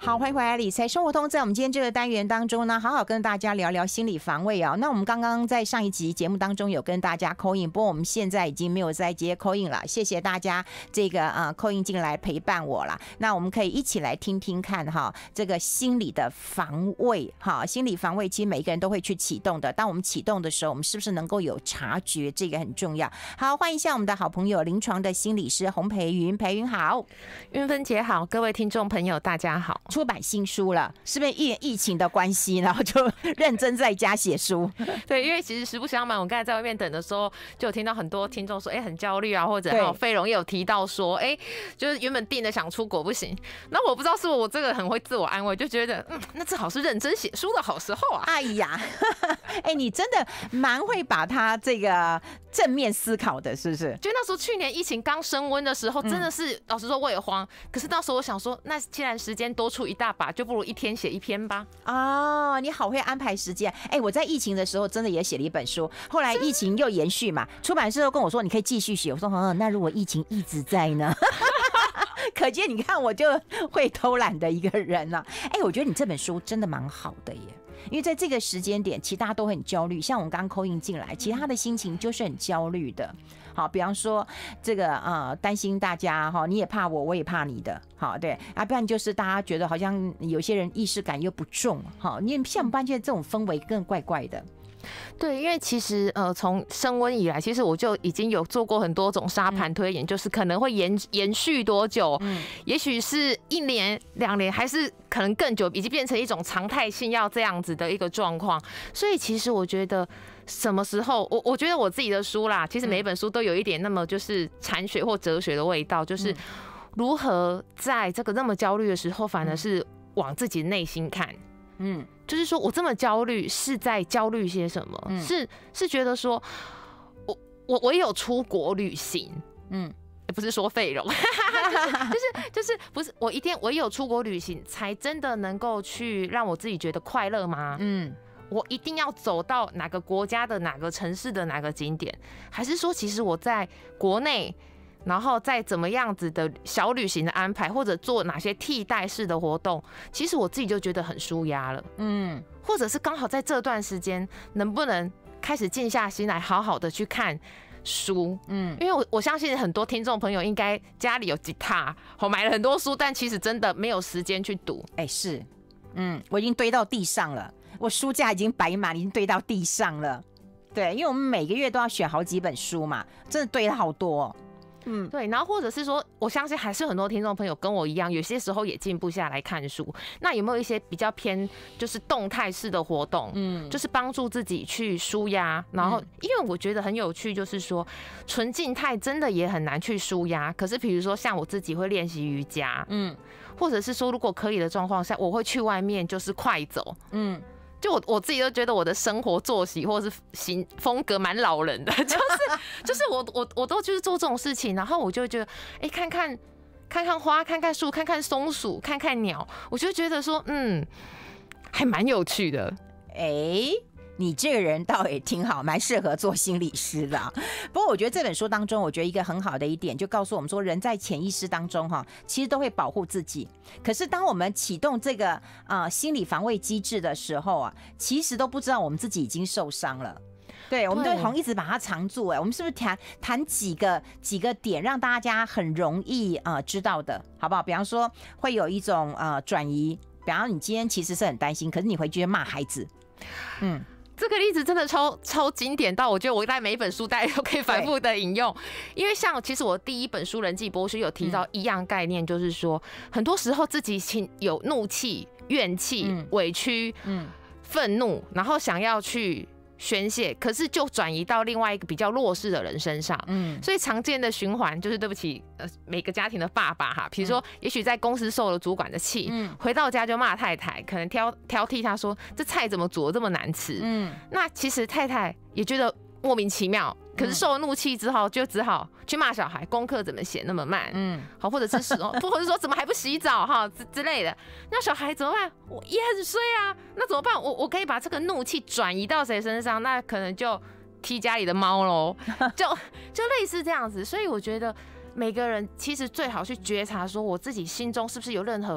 好，欢迎回来理财生活通。在我们今天这个单元当中呢，好好跟大家聊聊心理防卫啊。那我们刚刚在上一集节目当中有跟大家 call in， 不过我们现在已经没有再接 call in 了。谢谢大家这个call in 进来陪伴我了。那我们可以一起来听听看哈，这个心理的防卫哈，心理防卫其实每一个人都会去启动的。当我们启动的时候，我们是不是能够有察觉？这个很重要。好，欢迎一下我们的好朋友临床的心理师洪培云，培云好， 云芬姐好，各位听众朋友大家好。 出版新书了，是不是因为疫情的关系，然后就认真在家写书？ 对，因为其实实不相瞒，我刚才在外面等的时候，就有听到很多听众说，很焦虑啊，或者费荣也有提到说，就是原本定的想出国不行。那我不知道是我这个很会自我安慰，就觉得那正好是认真写书的好时候啊。 哎呀，你真的蛮会把它这个正面思考的，是不是？ 就那时候去年疫情刚升温的时候，真的是老实说我也慌。可是那时候我想说，那既然时间多出一大把，就不如一天写一篇吧。 哦，你好会安排时间。我在疫情的时候真的也写了一本书，后来疫情又延续嘛，出版社都跟我说你可以继续写。我说那如果疫情一直在呢？可见你看我就会偷懒的一个人啊。我觉得你这本书真的蛮好的耶。因为在这个时间点，其实大家都很焦虑，像我刚 call in 进来，其实他的心情就是很焦虑的。好，比方说这个担心大家哈，你也怕我，我也怕你的，好对啊，不然就是大家觉得好像有些人意识感又不重，好，你像我们班现在这种氛围更怪怪的。 对，因为其实从升温以来，其实我就已经有做过很多种沙盘推演，就是可能会延续多久，也许是1年、2年，还是可能更久，已经变成一种常态性要这样子的一个状况。所以其实我觉得什么时候，我觉得我自己的书啦，其实每一本书都有一点那么就是禅学或哲学的味道，就是如何在这个那么焦虑的时候，反而是往自己的内心看。就是说我这么焦虑是在焦虑些什么？是觉得说我也有出国旅行，不是说费荣，就是不是我也有出国旅行，才真的能够去让我自己觉得快乐吗？我一定要走到哪个国家的哪个城市的哪个景点，还是说其实我在国内？然后再怎么样子的小旅行的安排，或者做哪些替代式的活动，其实我自己就觉得很舒压了。或者是刚好在这段时间，能不能开始静下心来，好好的去看书？因为我相信很多听众朋友应该家里有吉他，买了很多书，但其实真的没有时间去读。 是，我已经堆到地上了，我书架已经摆满，已经堆到地上了。对，因为我们每个月都要选好几本书嘛，真的堆了好多。 对，然后或者是说，我相信还是很多听众朋友跟我一样，有些时候也静不下来看书。那有没有一些比较偏就是动态式的活动，就是帮助自己去舒压？然后，因为我觉得很有趣，就是说纯静态真的也很难去舒压。可是，比如说像我自己会练习瑜伽，或者是说如果可以的状况下，我会去外面就是快走，就我自己都觉得我的生活作息或者是风格蛮老人的，就是我都就是做这种事情，然后我就觉得看看花，看看树，看看松鼠，看看鸟，我就觉得说还蛮有趣的。 你这个人倒也挺好，蛮适合做心理师的。不过我觉得这本书当中，我觉得一个很好的一点，就告诉我们说，人在潜意识当中其实都会保护自己。可是当我们启动这个心理防卫机制的时候其实都不知道我们自己已经受伤了。对，我们都好像一直把它藏住。我们是不是谈几个点，让大家很容易知道的，好不好？比方说会有一种转移，比方说你今天其实是很担心，可是你回去骂孩子， 这个例子真的超经典到，我觉得我在每一本书大家都可以反复的引用。因为像其实我第一本书《人际剥削》有提到一样概念，就是说很多时候自己有怒气、怨气、委屈、愤怒，然后想要去宣泄，可是就转移到另外一个比较弱势的人身上。所以常见的循环就是对不起每个家庭的爸爸哈，比如说也许在公司受了主管的气，回到家就骂太太，可能挑剔他说这菜怎么煮得这么难吃。那其实太太也觉得莫名其妙，可是受了怒气之后，就只好去骂小孩功课怎么写那么慢，好，或者是或者说怎么还不洗澡哈之类的。那小孩怎么办？我也很衰啊，那怎么办？我可以把这个怒气转移到谁身上？那可能就踢家里的猫喽，就类似这样子。所以我觉得每个人其实最好去觉察，说我自己心中是不是有任何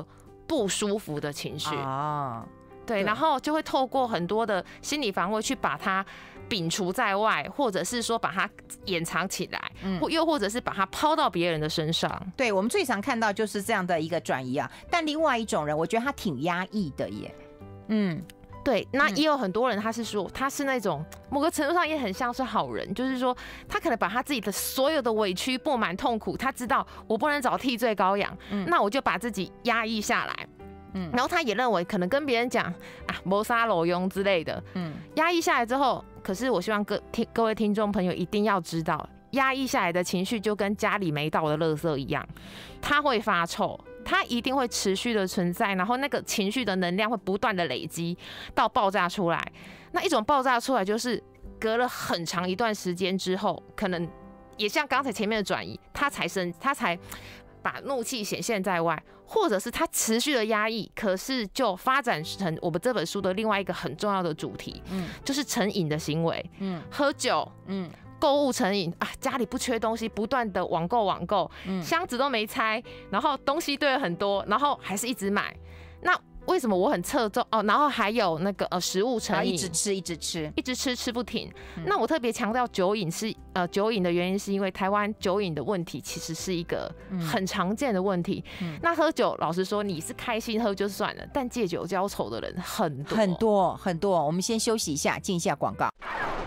不舒服的情绪。 哦， 对，然后就会透过很多的心理防卫去把它摒除在外，或者是说把它掩藏起来，又或者是把它抛到别人的身上。 对，我们最常看到就是这样的一个转移啊。但另外一种人，我觉得他挺压抑的耶。 对，那也有很多人，他是说他是那种某个程度上也很像是好人，就是说他可能把他自己的所有的委屈、不满、痛苦，他知道我不能找替罪羔羊，那我就把自己压抑下来。然后他也认为可能跟别人讲啊，谋杀裸用之类的，压抑下来之后，可是我希望各位听众朋友一定要知道，压抑下来的情绪就跟家里没倒的垃圾一样，它会发臭。它一定会持续的存在，然后那个情绪的能量会不断的累积到爆炸出来。那一种爆炸出来就是隔了很长一段时间之后，可能也像刚才前面的转移，他才把怒气显现在外，或者是他持续的压抑，可是就发展成我们这本书的另外一个很重要的主题，就是成瘾的行为，喝酒，购物成瘾啊，家里不缺东西，不断的网购，箱子都没拆，然后东西堆了很多，然后还是一直买。那为什么我很侧重哦？然后还有那个食物成瘾， 一直吃不停。 那我特别强调酒瘾是酒瘾的原因是因为台湾酒瘾的问题其实是一个很常见的问题。那喝酒，老实说你是开心喝就算了，但借酒浇愁的人很多。 我们先休息一下，进一下广告。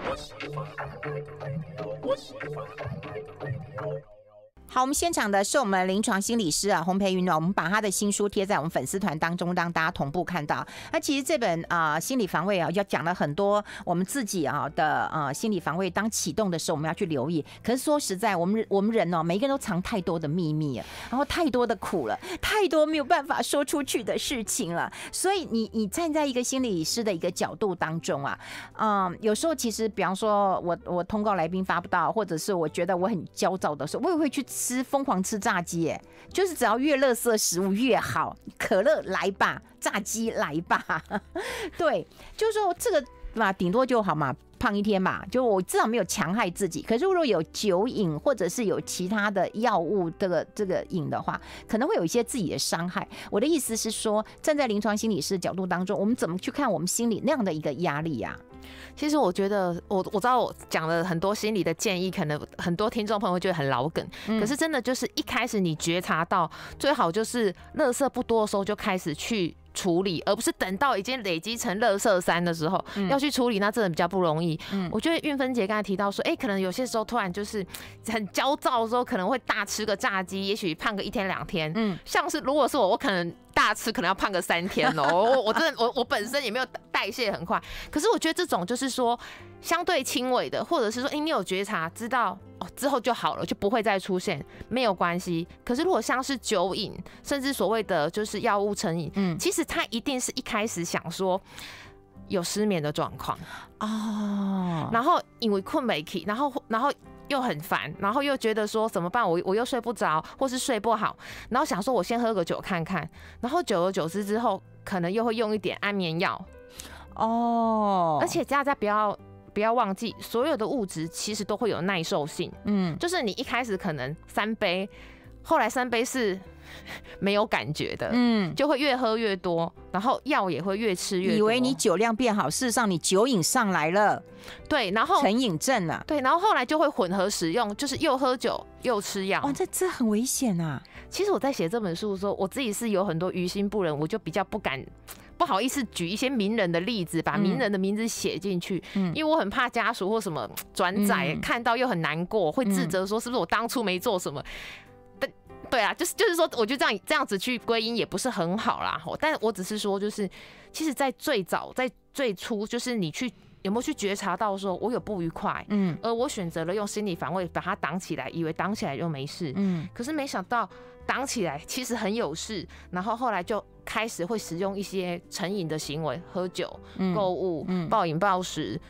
好，我们现场的是我们临床心理师啊，洪培云呢，我们把他的新书贴在我们粉丝团当中，让大家同步看到。那其实这本心理防卫啊，要讲了很多我们自己的心理防卫，当启动的时候我们要去留意。可是说实在，我们人每一个人都藏太多的秘密了，然后太多的苦了，太多没有办法说出去的事情了。所以你站在一个心理师的一个角度当中啊，有时候其实比方说我通告来宾发不到，或者是我觉得我很焦躁的时候，我也会去疯狂吃炸鸡耶，就是只要越垃圾食物越好，可乐来吧，炸鸡来吧，对，就是说这个嘛，顶多就好嘛，胖一天嘛，就我至少没有强害自己。可是如果有酒瘾或者是有其他的药物这个瘾的话，可能会有一些自己的伤害。我的意思是说，站在临床心理师的角度当中，我们怎么去看我们心里那样的一个压力啊？ 其实我觉得我知道我讲了很多心理的建议，可能很多听众朋友会觉得很老梗，可是真的就是一开始你觉察到，最好就是垃圾不多的时候就开始去处理，而不是等到已经累积成垃圾山的时候要去处理，那真的比较不容易。我觉得韵芬姐刚才提到说，可能有些时候突然就是很焦躁的时候，可能会大吃个炸鸡，也许胖个1天2天。像是如果是我可能大吃可能要胖个3天哦。我真的我本身也没有代谢很快，可是我觉得这种就是说相对轻微的，或者是说你有觉察知道之后就好了，就不会再出现，没有关系。可是如果像是酒瘾，甚至所谓的就是药物成瘾，其实他一定是一开始想说有失眠的状况然后因为困没起，然后又很烦，然后又觉得说怎么办，我又睡不着，或是睡不好，然后想说我先喝个酒看看，然后久而久之之后，可能又会用一点安眠药而且大家不要忘记，所有的物质其实都会有耐受性。就是你一开始可能3杯，后来3杯是没有感觉的，就会越喝越多，然后药也会越吃越多。 以为你酒量变好，事实上你酒瘾上来了， 对，然后成瘾症了， 对，然后后来就会混合使用，就是又喝酒又吃药。 这很危险啊！ 其实我在写这本书的时候，我自己是有很多于心不忍，我就比较不好意思举一些名人的例子，把名人的名字写进去，因为我很怕家属或什么转载看到又很难过，会自责说是不是我当初没做什么。对啊，就是说，我觉得这样子去归因也不是很好啦。但我只是说，就是其实，在最初，就是你有没有去觉察到说我有不愉快，而我选择了用心理防卫把它挡起来，以为挡起来就没事，可是没想到挡起来其实很有事，然后后来就开始会使用一些成瘾的行为，喝酒、购物、暴饮暴食。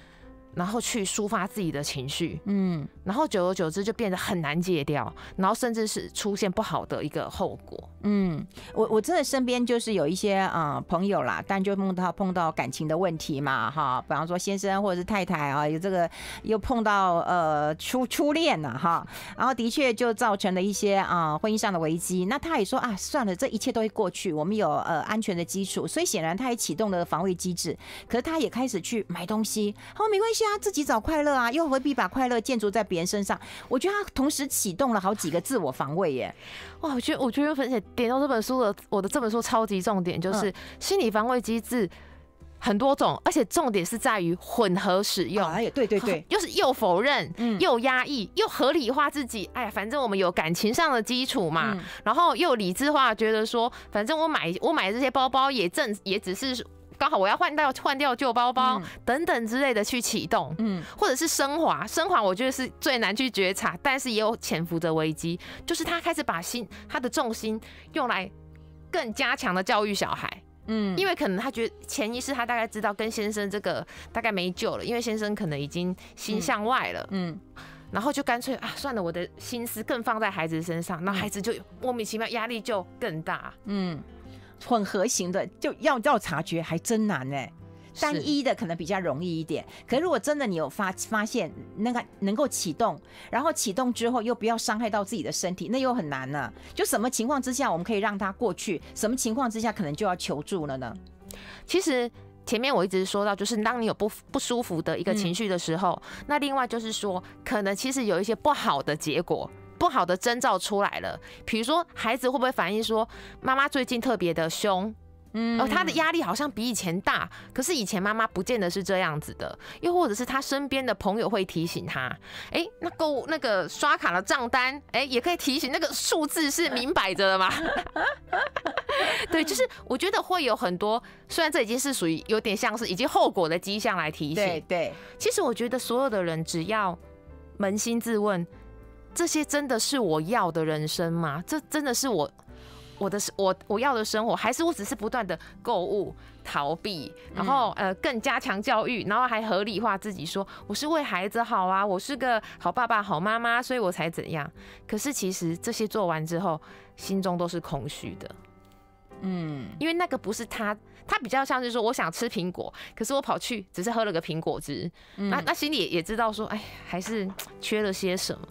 然后去抒发自己的情绪，然后久而久之就变得很难戒掉，然后甚至是出现不好的一个后果。 我真的身边就是有一些朋友啦，但就碰到感情的问题嘛，哈，比方说先生或者是太太啊，有这个又碰到初恋了哈，然后的确就造成了一些婚姻上的危机。那他也说啊，算了，这一切都会过去，我们有安全的基础，所以显然他也启动了防卫机制。可是他也开始去买东西，他说没关系啊，自己找快乐啊，又何必把快乐建筑在别人身上？我觉得他同时启动了好几个自我防卫耶。 哇，我觉得分享点到这本书的，我的这本书超级重点就是心理防卫机制很多种，而且重点是在于混合使用。 哎呀，对对对， 就是又否认，又压抑，又合理化自己。哎呀，反正我们有感情上的基础嘛，然后又理智化，觉得说，反正我买这些包包也只是。刚好我要换掉旧包包等等之类的去启动，或者是升华，我觉得是最难去觉察，但是也有潜伏的危机，就是他开始把他的重心用来更加强的教育小孩，因为可能他觉得潜意识他大概知道跟先生这个大概没救了，因为先生可能已经心向外了，然后就干脆算了，我的心思更放在孩子身上，那孩子就莫名其妙压力就更大， 混合型的就要察觉还真难呢，单一的可能比较容易一点。可是如果真的你有发现那个能够启动，然后启动之后又不要伤害到自己的身体，那又很难呢。就什么情况之下我们可以让它过去，什么情况之下可能就要求助了呢？ 其实前面我一直说到，就是当你有不舒服的一个情绪的时候，那另外就是说，可能其实有一些不好的结果。不好的征兆出来了，比如说孩子会不会反映说妈妈最近特别的凶，他的压力好像比以前大，可是以前妈妈不见得是这样子的，又或者是他身边的朋友会提醒他，那个刷卡的账单，也可以提醒那个数字是明摆着的嘛。对，就是我觉得会有很多，虽然这已经是属于有点像是已经后果的迹象来提醒。 对， 其实我觉得所有的人只要扪心自问。这些真的是我要的人生吗？这真的是我要的生活，还是我只是不断的购物逃避，然后更加强教育，然后还合理化自己说我是为孩子好啊，我是个好爸爸好妈妈，所以我才怎样。可是其实这些做完之后，心中都是空虚的。因为那个不是他比较像是说我想吃苹果，可是我跑去只是喝了个苹果汁，那心里也知道说，还是缺了些什么。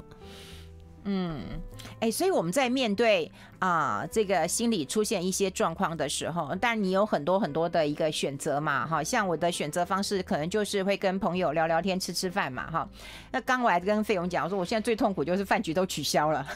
所以我们在面对这个心理出现一些状况的时候，当然你有很多很多的一个选择嘛，哈，像我的选择方式可能就是会跟朋友聊聊天、吃饭嘛，哈。那刚我还跟费勇讲，我说我现在最痛苦就是饭局都取消了，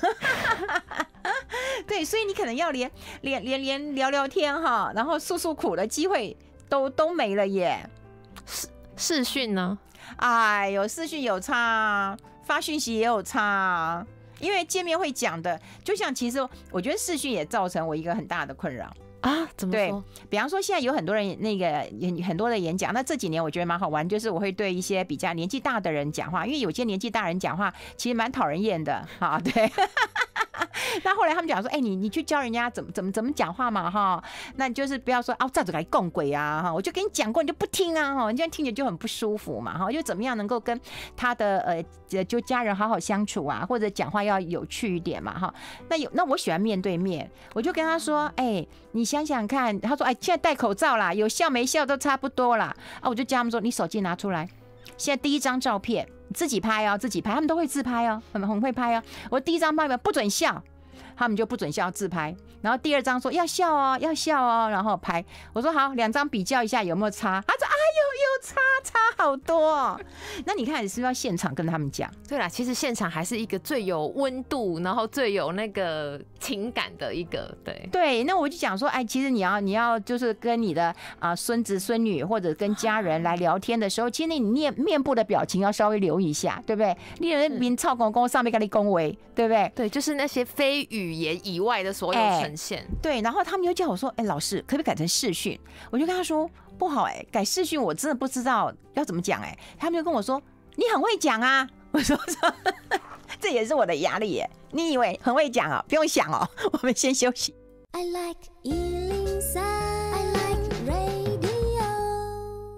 对，所以你可能要连聊聊天哈，然后诉苦的机会都没了耶。 视讯呢？ 哎呦，视讯有差啊，发讯息也有差啊。因为见面会讲的，就像其实我觉得视讯也造成我一个很大的困扰啊。怎么说？ 对，比方说现在有很多人很多的演讲，那这几年我觉得蛮好玩，就是我会对一些比较年纪大的人讲话，因为有些年纪大人讲话其实蛮讨人厌的哈。对。那后来他们讲说，你去教人家怎么讲话嘛哈，那你就是不要说这样子来供鬼啊哈，我就跟你讲过你就不听啊哈，你这样听着就很不舒服嘛哈，就怎么样能够跟他的就家人好好相处啊，或者讲话要有趣一点嘛哈。那我喜欢面对面，我就跟他说，你想想看，他说现在戴口罩啦，有笑没笑都差不多啦啊，我就叫他们说，你手机拿出来，现在第一张照片自己拍哦，自己拍，他们都会自拍哦，很会拍哦。我第一张拍不准笑。他们就不准笑自拍，然后第二张说要笑哦，要笑哦，然后拍。我说好，两张比较一下有没有差？他说有差好多。那你看你是不是要现场跟他们讲？ 对啦，其实现场还是一个最有温度，然后最有那个情感的一个对。那我就讲说，其实你要就是跟你的孙子孙女或者跟家人来聊天的时候，其实你面部的表情要稍微留意一下，对不对？你人面操公公上面跟你恭维，对不对？ 对，就是那些非语言以外的所有呈现。 对，然后他们又叫我说，老师可不可以改成视讯？我就跟他说不好改视讯，我真的不知道要怎么讲他们就跟我说你很会讲啊，我说这也是我的压力耶。你以为很会讲哦？不用想哦，我们先休息。I like 103, I like radio。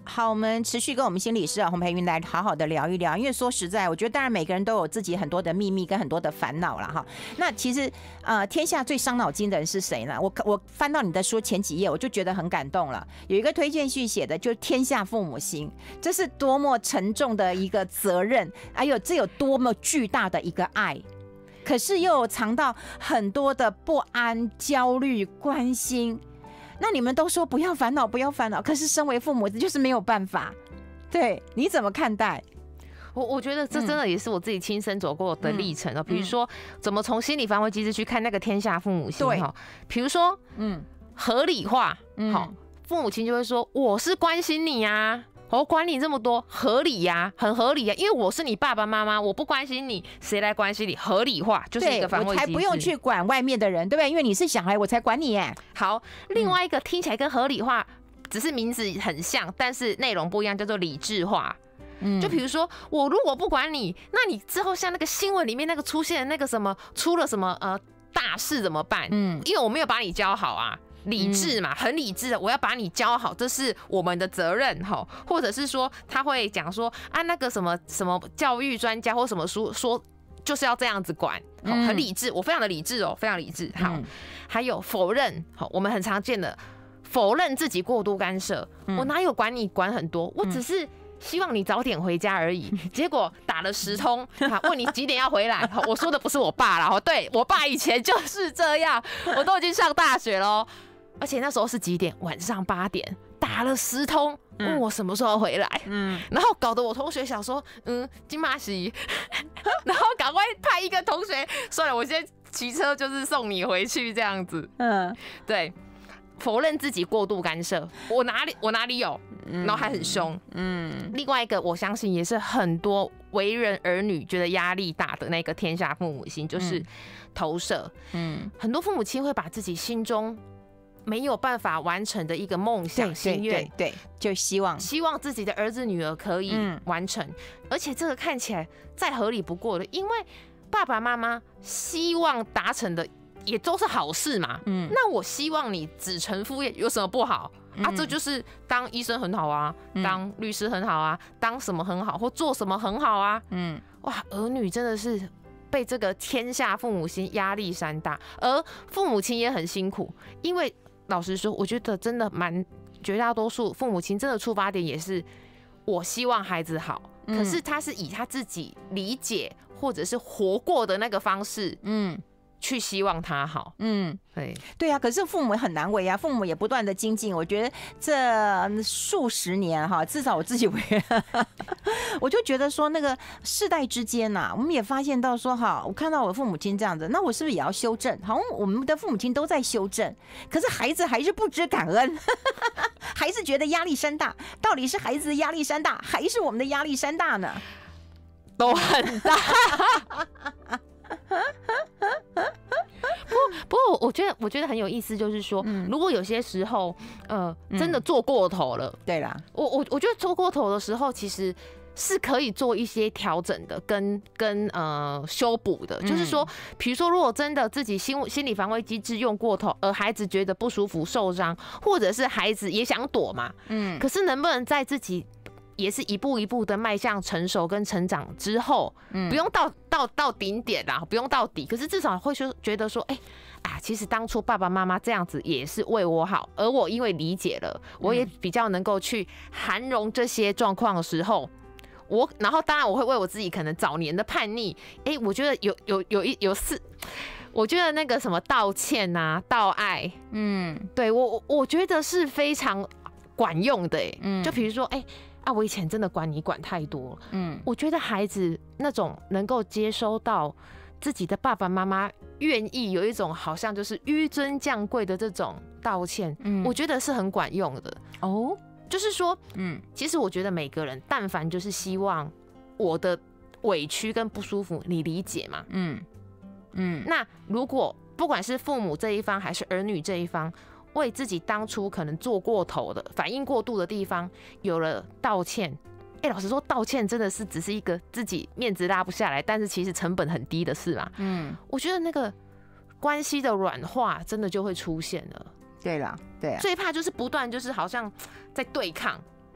好，我们持续跟我们心理师洪培云来好好的聊一聊，因为说实在，我觉得当然每个人都有自己很多的秘密跟很多的烦恼了哈。那其实天下最伤脑筋的人是谁呢？我翻到你的书前几页，我就觉得很感动了。有一个推荐序写的就是天下父母心，这是多么沉重的一个责任，还有这有多么巨大的一个爱。可是又有藏到很多的不安、焦虑、关心。那你们都说不要烦恼，不要烦恼，可是身为父母就是没有办法。对，你怎么看待？ 我觉得这真的也是我自己亲身走过的历程哦。比如说，怎么从心理防卫机制去看那个天下父母心哈？比如说，合理化，好，父母亲就会说我是关心你啊。我管你这么多，合理呀，很合理呀，因为我是你爸爸妈妈，我不关心你，谁来关心你？合理化就是一个防卫机制， 我才不用去管外面的人，对不对？因为你是小孩，我才管你耶。 好，另外一个听起来跟合理化只是名字很像，但是内容不一样，叫做理智化。就比如说，我如果不管你，那你之后像那个新闻里面那个出现的那个什么出了什么大事怎么办？因为我没有把你教好啊。理智嘛，很理智的，我要把你教好，这是我们的责任哈。或者是说，他会讲说啊，那个什么什么教育专家或什么书说就是要这样子管，很理智，我非常的理智哦，非常理智。好，还有否认，好，我们很常见的否认自己过度干涉，我哪有管你管很多，我只是希望你早点回家而已，结果打了10通，问你几点要回来。我说的不是我爸啦，对我爸以前就是这样，我都已经上大学了。而且那时候是几点？晚上8点，打了10通，问我什么时候回来。然后搞得我同学想说，金马喜，然后赶快派一个同学，算了，我先骑车就是送你回去这样子。对，否认自己过度干涉，我哪里有，然后还很凶。另外一个我相信也是很多为人儿女觉得压力大的那个天下父母心，就是投射。很多父母亲会把自己心中没有办法完成的一个梦想心愿， 对，就希望自己的儿子女儿可以完成，而且这个看起来再合理不过的，因为爸爸妈妈希望达成的也都是好事嘛。那我希望你子承父业有什么不好啊？这就是当医生很好啊，当律师很好啊，当什么很好，或做什么很好啊。哇，儿女真的是被这个天下父母心压力山大，而父母亲也很辛苦，因为老实说，我觉得真的绝大多数父母亲真的出发点也是我希望孩子好，可是他是以他自己理解或者是活过的那个方式，去希望他好。 对啊，可是父母很难为啊，父母也不断的精进。我觉得这数十年哈，至少我自己我就觉得说那个世代之间呐，我们也发现到说哈，我看到我父母亲这样子，那我是不是也要修正？好像我们的父母亲都在修正，可是孩子还是不知感恩，还是觉得压力山大。到底是孩子的压力山大，还是我们的压力山大呢？ 都很大。不过我觉得很有意思，就是说，如果有些时候，真的做过头了， 对啦， 我觉得做过头的时候，其实是可以做一些调整的，跟修补的。就是说，比如说，如果真的自己心理防卫机制用过头，而孩子觉得不舒服、受伤，或者是孩子也想躲嘛，可是能不能在自己也是一步一步的迈向成熟跟成长之后，不用到顶点啦，不用到底，可是至少会觉得说，其实当初爸爸妈妈这样子也是为我好，而我因为理解了，我也比较能够去涵容这些状况的时候，然后当然我会为我自己可能早年的叛逆，我觉得有事。我觉得那个什么道歉啊、道爱，对我觉得是非常管用的，就比如说，我以前真的管你管太多了，我觉得孩子那种能够接收到自己的爸爸妈妈愿意有一种好像就是纡尊降贵的这种道歉，我觉得是很管用的哦。就是说，其实我觉得每个人，但凡就是希望我的委屈跟不舒服你理解嘛，那如果不管是父母这一方还是儿女这一方，为自己当初可能做过头的、反应过度的地方有了道歉，老实说，道歉真的是只是一个自己面子拉不下来，但是其实成本很低的事嘛。我觉得那个关系的软化真的就会出现了。 对啦，对啊， 最怕就是不断就是好像在对抗，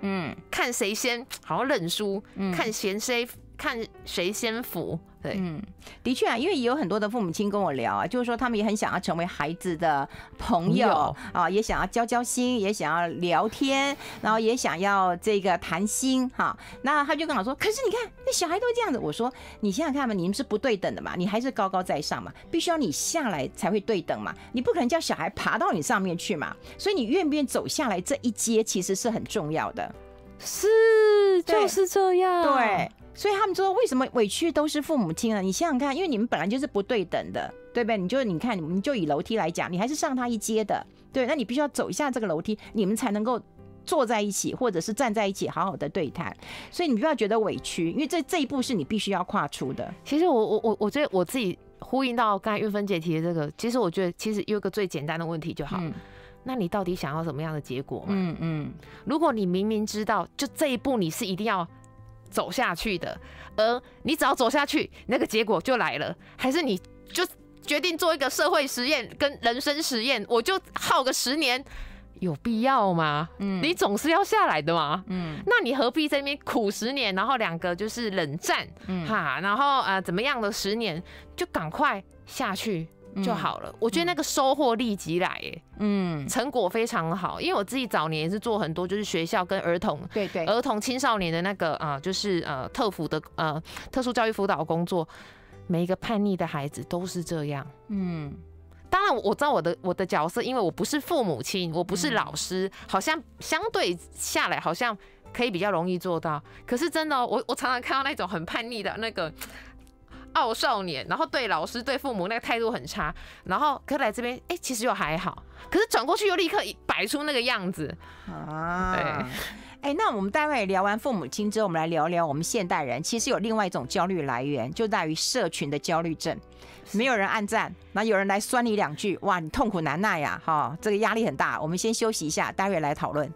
看谁先好好认输，看谁先服。对， 的确啊，因为也有很多的父母亲跟我聊啊，就是说他们也很想要成为孩子的朋友啊，也想要交心，也想要聊天，然后也想要这个谈心哈。那他就跟我说，可是你看那小孩都这样子，我说你想想看嘛，你们是不对等的嘛，你还是高高在上嘛，必须要你下来才会对等嘛，你不可能叫小孩爬到你上面去嘛，所以你愿不愿意走下来这一阶，其实是很重要的。 是，就是这样。 对。所以他们说，为什么委屈都是父母亲呢？你想想看，因为你们本来就是不对等的，对不对？你看，你就以楼梯来讲，你还是上他一阶的，对，那你必须要走一下这个楼梯，你们才能够坐在一起，或者是站在一起，好好的对谈。所以你不要觉得委屈，因为这一步是你必须要跨出的。 其实我觉得我自己呼应到刚才韵芬姐提的这个，其实我觉得其实有一个最简单的问题就好。那你到底想要什么样的结果嘛？如果你明明知道，就这一步你是一定要走下去的，而你只要走下去，那个结果就来了，还是你就决定做一个社会实验跟人生实验，我就耗个10年，有必要吗？你总是要下来的嘛。那你何必在那边苦10年，然后2个就是冷战，然后怎么样的10年，就赶快下去就好了。我觉得那个收获立即来，成果非常好。因为我自己早年也是做很多，就是学校跟儿童青少年的那个就是特殊教育辅导工作，每一个叛逆的孩子都是这样。当然我知道我的角色，因为我不是父母亲，我不是老师，好像相对下来好像可以比较容易做到。可是真的，我常常看到那种很叛逆的那个傲少年，然后对老师对父母那个态度很差，然后可来这边其实又还好，可是转过去又立刻摆出那个样子啊。 对，那我们待会聊完父母亲之后，我们来聊聊我们现代人其实有另外一种焦虑来源，就在于社群的焦虑症。没有人按赞，那有人来酸你2句，哇，你痛苦难耐呀，这个压力很大。我们先休息一下，待会来讨论。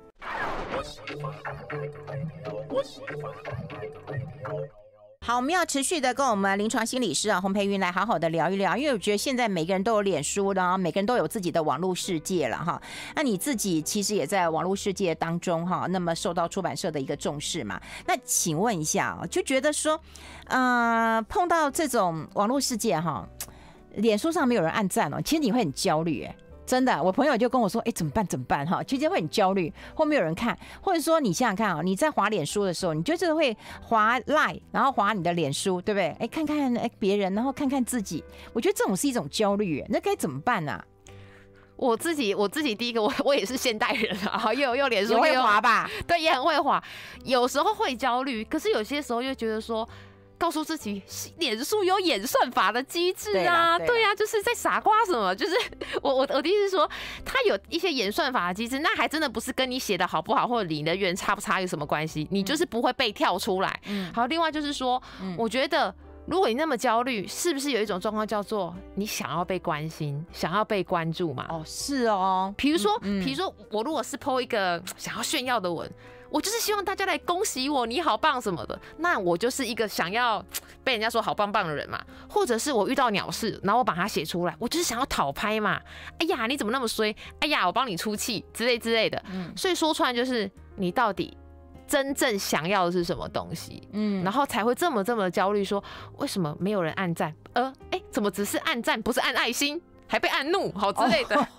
好，我们要持续的跟我们临床心理师洪培云来好好的聊一聊，因为我觉得现在每个人都有脸书，然后每个人都有自己的网络世界了哈。那你自己其实也在网络世界当中哈，那么受到出版社的一个重视嘛。那请问一下，就觉得说，碰到这种网络世界哈，脸书上没有人按赞其实你会很焦虑真的，我朋友就跟我说，怎么办哈，其实会很焦虑，会没有人看，或者说你想想看你在滑脸书的时候，你就是会滑 Line， 然后滑你的脸书，对不对？看看别人，然后看看自己，我觉得这种是一种焦虑那该怎么办啊？ 我自己第一个，我也是现代人啊，又脸书也会滑吧？ 对，也很会滑，有时候会焦虑，可是有些时候又觉得说，告诉自己，脸书有演算法的机制啊，对啊，就是在傻瓜什么，就是我的意思是说，它有一些演算法的机制，那还真的不是跟你写的好不好或者你的语言差不差有什么关系，你就是不会被跳出来。好，另外就是说，我觉得如果你那么焦虑，是不是有一种状况叫做你想要被关心，想要被关注嘛？ 是哦。 比如说我如果是 po 一个想要炫耀的文，我就是希望大家来恭喜我，你好棒什么的，那我就是一个想要被人家说好棒棒的人嘛。或者是我遇到鸟事，然后我把它写出来，我就是想要讨拍嘛。哎呀，你怎么那么衰？哎呀，我帮你出气之类的。所以说出来就是你到底真正想要的是什么东西，然后才会这么焦虑，说为什么没有人按赞？怎么只是按赞，不是按爱心，还被按怒，好之类的。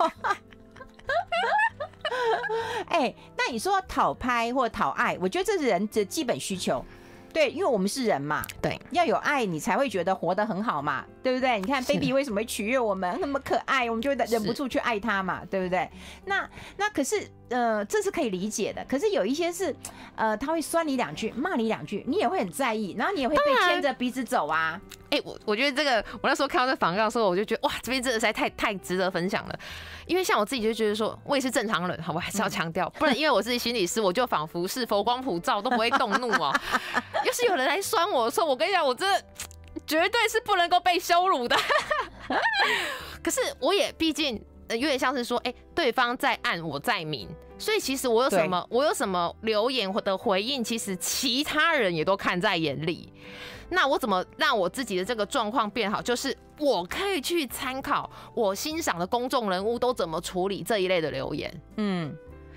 那你说讨拍或讨爱，我觉得这是人的基本需求。对，因为我们是人嘛， 对， 要有爱，你才会觉得活得很好嘛，对不对？你看 baby 为什么会取悦我们，那么可爱，我们就会忍不住去爱他嘛，对不对？那可是这是可以理解的。可是有一些是他会酸你2句，骂你2句，你也会很在意，然后你也会被牵着鼻子走啊。 我觉得这个，我那时候看到这访纲的时候，我就觉得哇，这边真的实在太值得分享了。因为像我自己就觉得说，我也是正常人，好，我还是要强调，不然因为我是心理师，我就仿佛是佛光普照，都不会动怒哦。要是有人来酸我的时候，我跟你讲，我真的绝对是不能够被羞辱的。可是我也毕竟有点像是说，对方在暗，我在明。所以其实我有什么留言的回应，其实其他人也都看在眼里。那我怎么让我自己的这个状况变好？就是我可以去参考我欣赏的公众人物都怎么处理这一类的留言。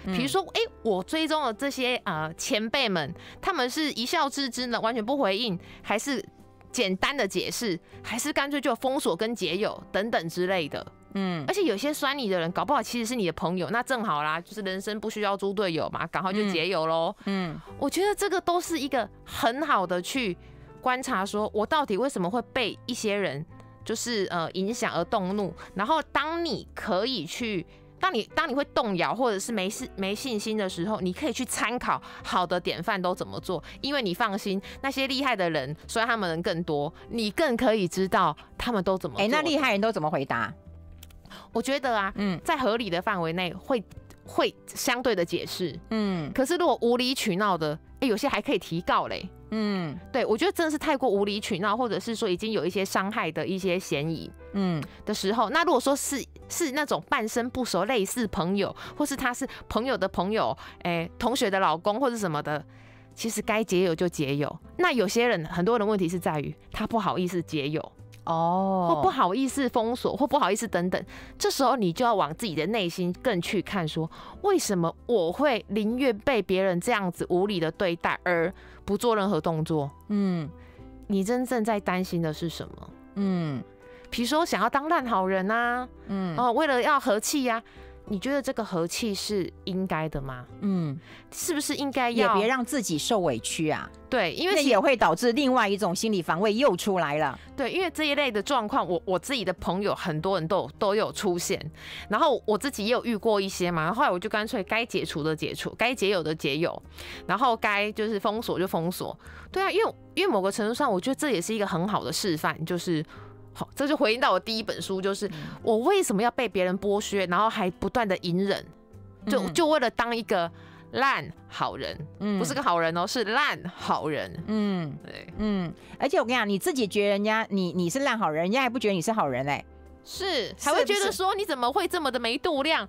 比如说，我追踪的这些前辈们，他们是一笑置之呢，完全不回应，还是简单的解释，还是干脆就封锁跟解友等等之类的。而且有些酸你的人，搞不好其实是你的朋友，那正好啦，就是人生不需要猪队友嘛，赶快就解友咯。我觉得这个都是一个很好的去观察，说我到底为什么会被一些人就是影响而动怒，然后当你可以去。当你会动摇或者是没信心的时候，你可以去参考好的典范都怎么做，因为你放心，那些厉害的人，虽然他们人更多，你更可以知道他们都怎么做。 那厉害人都怎么回答？ 我觉得啊，在合理的范围内会相对的解释，可是如果无理取闹的，有些还可以提告嘞。对，我觉得真的是太过无理取闹，或者是说已经有一些伤害的一些嫌疑，的时候，那如果说是那种半生不熟，类似朋友，或是他是朋友的朋友，同学的老公或者什么的，其实该解友就解友。那有些人，很多人问题是在于他不好意思解友。或不好意思封锁，或不好意思等等，这时候你就要往自己的内心更去看，说为什么我会宁愿被别人这样子无理的对待，而不做任何动作？你真正在担心的是什么？比如说想要当烂好人啊，为了要和气啊。你觉得这个和气是应该的吗？是不是应该要？ 也别让自己受委屈啊。 对，因为那也会导致另外一种心理防卫又出来了。 对，因为这一类的状况，我自己的朋友很多人都有出现，然后我自己也有遇过一些嘛。后来我就干脆该解除的解除，该解友的解友，然后该就是封锁就封锁。对啊，因为某个程度上，我觉得这也是一个很好的示范，就是。好，这就回应到我第一本书，就是我为什么要被别人剥削，然后还不断的隐忍，就为了当一个烂好人，不是个好人哦，是烂好人。 对，而且我跟你讲，你自己觉得人家你是烂好人，人家还不觉得你是好人嘞。 是，还会觉得说你怎么会这么的没度量？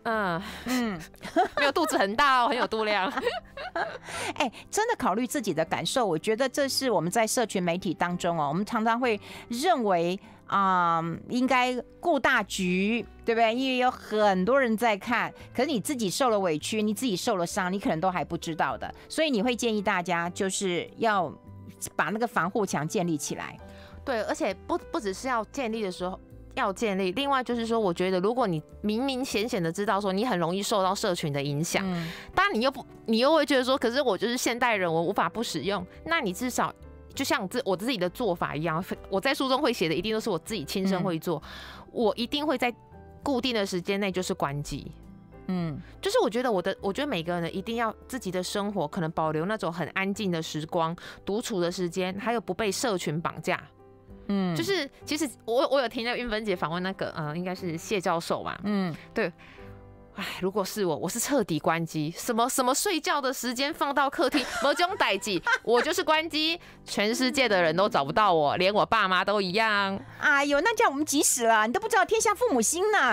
没有肚子很大哦，很有度量。 真的考虑自己的感受，我觉得这是我们在社群媒体当中我们常常会认为应该顾大局，对不对？因为有很多人在看，可是你自己受了委屈，你自己受了伤，你可能都还不知道的，所以你会建议大家就是要把那个防护墙建立起来。 对，而且不只是要建立的时候。要建立，另外就是说，我觉得如果你明明显显的知道说你很容易受到社群的影响，当然你又会觉得说，可是我就是现代人，我无法不使用。那你至少就像我自己的做法一样，我在书中会写的一定都是我自己亲身会做，我一定会在固定的时间内就是关机。就是我觉得每个人一定要自己的生活可能保留那种很安静的时光、独处的时间，还有不被社群绑架。就是其实我有听到韵芬姐访问那个应该是谢教授嘛，对，如果是我是彻底关机，什么睡觉的时间放到客厅，没这种代志，我就是关机，全世界的人都找不到我，连我爸妈都一样。 哎呦，那叫我们急死了，你都不知道天下父母心呢。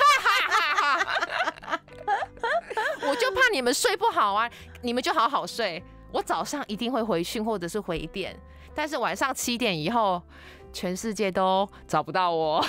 我就怕你们睡不好啊，你们就好好睡，我早上一定会回讯或者是回电，但是晚上7点以后。全世界都找不到我。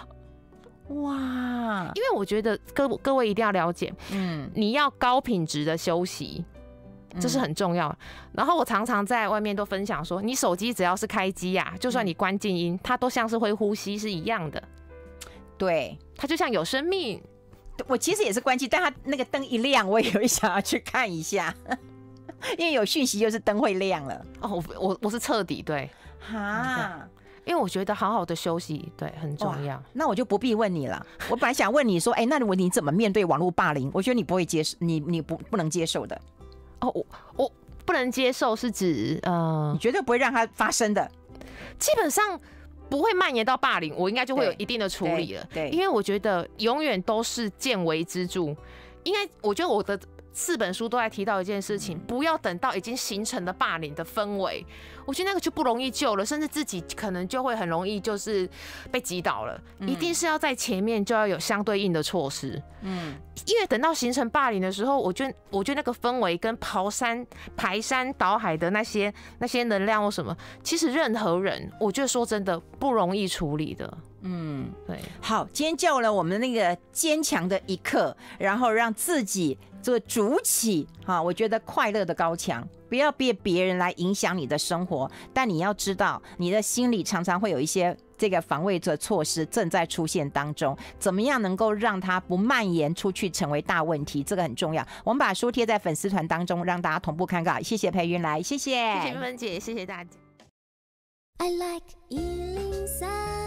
哇！ 因为我觉得各位一定要了解，你要高品质的休息，这是很重要。然后我常常在外面都分享说，你手机只要是开机啊，就算你关静音，它都像是会呼吸是一样的。 对， 它就像有生命。 我其实也是关机，但它那个灯一亮，我也会想要去看一下，因为有讯息就是灯会亮了。 我是彻底对哈。因为我觉得好好的休息对很重要。 那我就不必问你了。我本来想问你说，那你怎么面对网络霸凌？我觉得你不会接受，你不能接受的。 我不能接受是指你绝对不会让它发生的。 基本上不会蔓延到霸凌，我应该就会有一定的处理了。对，因为我觉得永远都是见微知著。我觉得我的4本书都在提到一件事情，不要等到已经形成了霸凌的氛围，我觉得那个就不容易救了，甚至自己可能就会很容易就是被击倒了。一定是要在前面就要有相对应的措施。因为等到形成霸凌的时候，我觉得那个氛围跟排山倒海的那些能量或什么，其实任何人，我觉得说真的不容易处理的。 对。 好，今天教了我们那个坚强的一课，然后让自己做筑起我觉得快乐的高墙，不要被别人来影响你的生活，但你要知道，你的心里常常会有一些这个防卫的措施正在出现当中，怎么样能够让它不蔓延出去成为大问题，这个很重要。我们把书贴在粉丝团当中，让大家同步看到。谢谢培云来，谢谢， 谢谢芬芬姐，谢谢大家。 I like 103